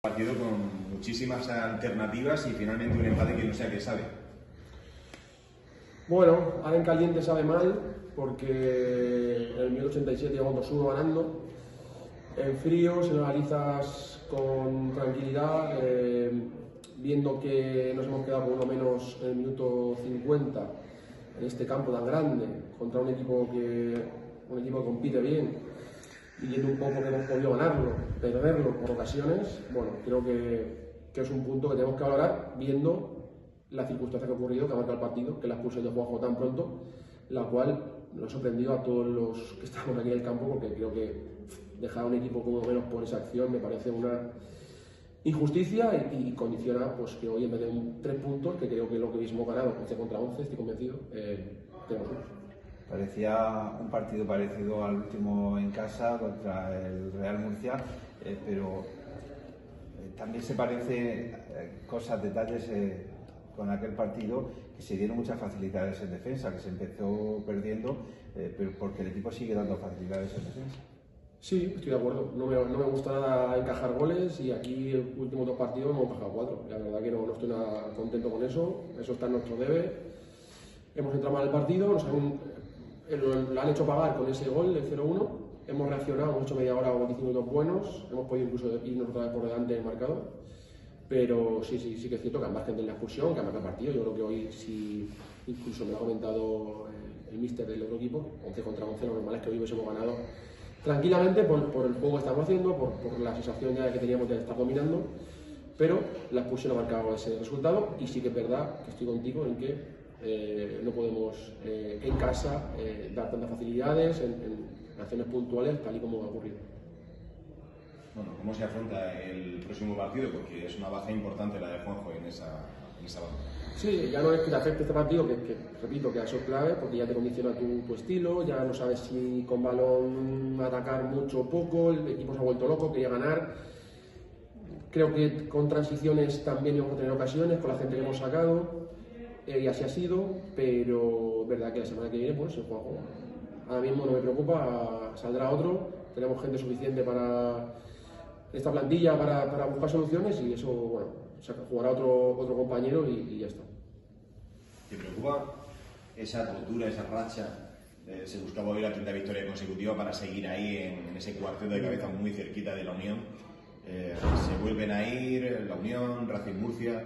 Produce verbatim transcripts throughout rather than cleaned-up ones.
Partido con muchísimas alternativas y finalmente un empate que no sé a qué sabe. Bueno, ahora en caliente sabe mal porque en el minuto ochenta y siete íbamos dos uno ganando. En frío, si lo analizas con tranquilidad, eh, viendo que nos hemos quedado por lo menos en el minuto cincuenta en este campo tan grande contra un equipo que, un equipo que compite bien y viendo un poco que hemos podido ganarlo, perderlo por ocasiones, bueno, creo que, que es un punto que tenemos que valorar viendo la circunstancia que ha ocurrido, que ha marcado el partido, que la expulsión de Juanjo tan pronto, la cual nos ha sorprendido a todos los que estamos aquí en el campo, porque creo que dejar a un equipo como menos por esa acción me parece una injusticia y, y condiciona pues, que hoy en vez de un, tres puntos, que creo que es lo que hubiésemos ganado, once contra once, estoy convencido, eh, tenemos unos. Parecía un partido parecido al último en casa contra el Real Murcia, eh, pero eh, también se parece eh, cosas, detalles eh, con aquel partido, que se dieron muchas facilidades en defensa, que se empezó perdiendo, eh, pero porque el equipo sigue dando facilidades en defensa. Sí, estoy de acuerdo. No me, no me gusta nada encajar goles y aquí los últimos dos partidos hemos encajado cuatro. La verdad que no, no estoy nada contento con eso. Eso está en nuestro debe. Hemos entrado mal el partido, nos han, lo, lo han hecho pagar con ese gol, el cero uno. Hemos reaccionado, hemos hecho media hora o veinticinco minutos buenos. Hemos podido incluso irnos otra vez por delante del marcador. Pero sí, sí, sí que es cierto que al margen de la expulsión, que ha marcado el partido, yo creo que hoy sí, incluso me lo ha comentado el, el míster del otro equipo, once contra once, lo normal es que hoy hubiésemos ganado tranquilamente por, por el juego que estamos haciendo, por, por la sensación ya que teníamos de estar dominando, pero la expulsión ha marcado ese resultado y sí que es verdad que estoy contigo en que eh, no podemos eh, en casa eh, dar tantas facilidades en, en acciones puntuales tal y como ha ocurrido. Bueno, ¿cómo se afronta el próximo partido? Porque es una baja importante la de Juanjo en esa, en esa banda. Sí, ya no es que te afecte este partido, que, que repito que eso es clave, porque ya te condiciona tu, tu estilo, ya no sabes si con balón atacar mucho o poco, el equipo se ha vuelto loco, quería ganar. Creo que con transiciones también vamos a tener ocasiones, con la gente que hemos sacado, eh, y así ha sido, pero es verdad que la semana que viene pues el juego ahora mismo no me preocupa, saldrá otro, tenemos gente suficiente para esta plantilla para, para buscar soluciones y eso, bueno, jugará otro, otro compañero y, y ya está. ¿Te preocupa esa rotura, esa racha? Eh, se buscaba hoy la quinta victoria consecutiva para seguir ahí en, en ese cuarteto de cabeza muy cerquita de la Unión. Eh, ¿Se vuelven a ir la Unión, Racing Murcia?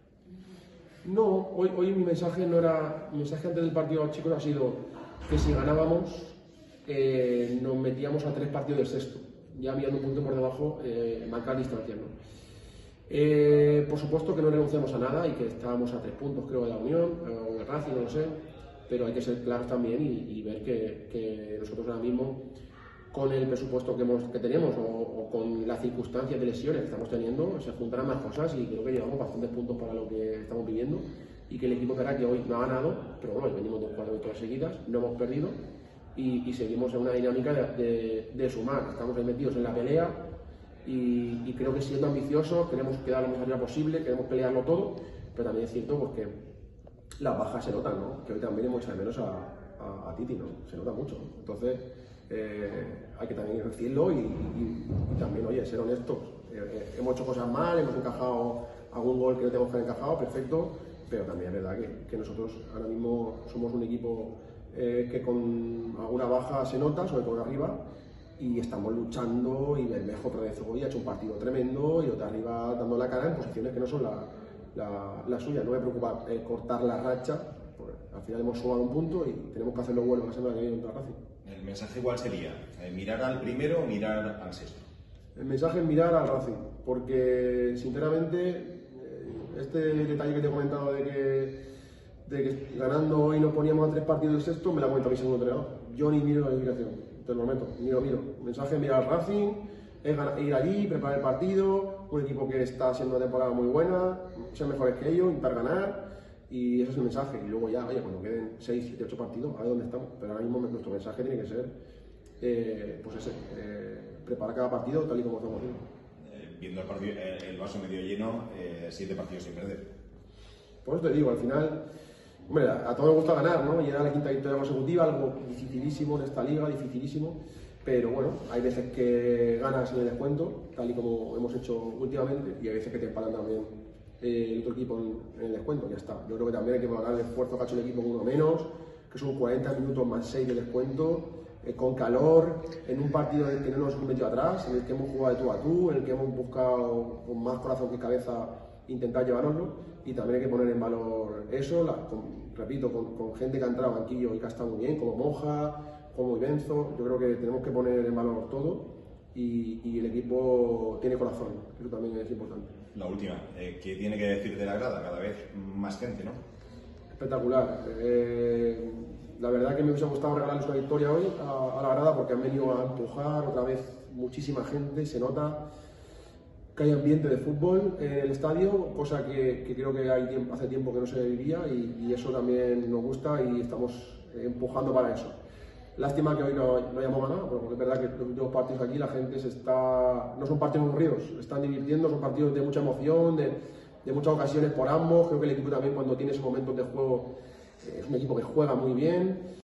No, hoy, hoy mi mensaje no era, mi mensaje antes del partido a los chicos ha sido que si ganábamos eh, nos metíamos a tres partidos del sexto, ya había un punto por debajo, eh, marcar distancia, ¿no? Eh, por supuesto que no renunciamos a nada y que estábamos a tres puntos creo de la Unión o de Racing, no lo sé, pero hay que ser claros también y, y ver que, que nosotros ahora mismo con el presupuesto que, hemos, que tenemos o, o con las circunstancias de lesiones que estamos teniendo se juntarán más cosas y creo que llevamos bastantes puntos para lo que estamos viviendo y que el equipo verá que hoy no ha ganado, pero bueno, venimos de cuatro victorias seguidas, no hemos perdido y, y seguimos en una dinámica de, de, de sumar, estamos ahí metidos en la pelea. Y, y creo que siendo ambiciosos queremos quedar lo más arriba posible, queremos pelearlo todo, pero también es cierto pues, que las bajas se notan, ¿no? Que hoy también hemos echado de menos a, a, a Titi, ¿no? Se nota mucho, ¿no? Entonces eh, hay que también decirlo y, y, y también, oye, ser honestos. Eh, eh, hemos hecho cosas mal, hemos encajado algún gol que no tenemos que haber encajado, perfecto, pero también es verdad que, que nosotros ahora mismo somos un equipo eh, que con alguna baja se nota, sobre todo arriba, y estamos luchando y Bermejo otra vez hoy ha hecho un partido tremendo y otra arriba dando la cara en posiciones que no son la, la, la suya. No me preocupa eh, cortar la racha, porque al final hemos sumado un punto y tenemos que hacerlo bueno la semana que viene contra Racing. ¿El mensaje cuál sería? ¿Mirar al primero o mirar al sexto? El mensaje es mirar al Racing, porque sinceramente este detalle que te he comentado de que, de que ganando hoy nos poníamos a tres partidos del sexto me lo ha comentado mi segundo entrenador. Yo ni miro la clasificación. Te lo meto, miro, miro. El mensaje es mirar al Racing, es ir allí, preparar el partido, un equipo que está haciendo una temporada muy buena, ser mejores que ellos, intentar ganar, y ese es el mensaje. Y luego ya, oye, cuando queden seis, siete, ocho partidos, a ver dónde estamos. Pero ahora mismo nuestro mensaje tiene que ser, eh, pues ese, eh, preparar cada partido tal y como estamos haciendo. Eh, viendo el, partido, eh, el vaso medio lleno, eh, siete partidos sin perder. Por eso te digo, al final, hombre, a todos nos gusta ganar, ¿no? Llegar a la quinta victoria consecutiva, algo dificilísimo en esta liga, dificilísimo. pero bueno, hay veces que ganas en el descuento, tal y como hemos hecho últimamente, y hay veces que te empatan también eh, el otro equipo en, en el descuento, ya está. Yo creo que también hay que valorar el esfuerzo que ha hecho el equipo con uno menos, que son cuarenta minutos más seis de descuento, eh, con calor, en un partido en el que no nos hemos metido atrás, en el que hemos jugado de tú a tú, en el que hemos buscado con más corazón que cabeza intentar llevárnoslo, y también hay que poner en valor eso, la, con, repito, con, con gente que ha entrado al banquillo y que ha estado muy bien, como Moja, como Ibenzo. Yo creo que tenemos que poner en valor todo, y, y el equipo tiene corazón, eso también es importante. La última, eh, ¿qué tiene que decir de la grada? Cada vez más gente, ¿no? Espectacular. Eh, la verdad que me hubiese gustado regalarles una victoria hoy a, a la grada, porque han venido a empujar otra vez muchísima gente, se nota que hay ambiente de fútbol en el estadio, cosa que, que creo que hay tiempo, hace tiempo que no se vivía, y, y eso también nos gusta y estamos empujando para eso. Lástima que hoy no, no hayamos ganado, porque es verdad que los últimos partidos aquí la gente se está, no son partidos aburridos, se están divirtiendo, son partidos de mucha emoción, de, de muchas ocasiones por ambos. Creo que el equipo también, cuando tiene esos momentos de juego, es un equipo que juega muy bien.